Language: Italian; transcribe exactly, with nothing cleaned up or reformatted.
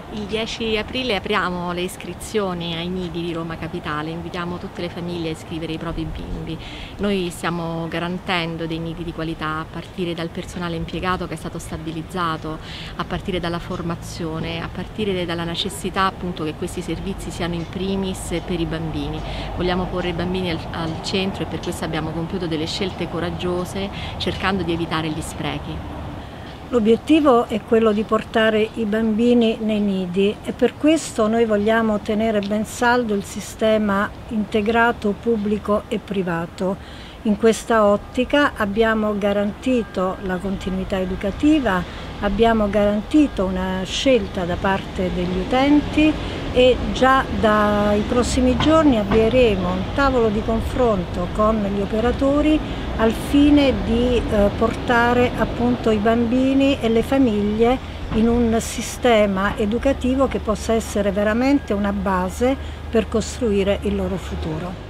Il dieci aprile apriamo le iscrizioni ai nidi di Roma Capitale, invitiamo tutte le famiglie a iscrivere i propri bimbi. Noi stiamo garantendo dei nidi di qualità a partire dal personale impiegato che è stato stabilizzato, a partire dalla formazione, a partire dalla necessità appunto che questi servizi siano in primis per i bambini. Vogliamo porre i bambini al, al centro e per questo abbiamo compiuto delle scelte coraggiose cercando di evitare gli sprechi. L'obiettivo è quello di portare i bambini nei nidi e per questo noi vogliamo tenere ben saldo il sistema integrato pubblico e privato. In questa ottica abbiamo garantito la continuità educativa, abbiamo garantito una scelta da parte degli utenti e già dai prossimi giorni avvieremo un tavolo di confronto con gli operatori al fine di eh, portare appunto i bambini e le famiglie in un sistema educativo che possa essere veramente una base per costruire il loro futuro.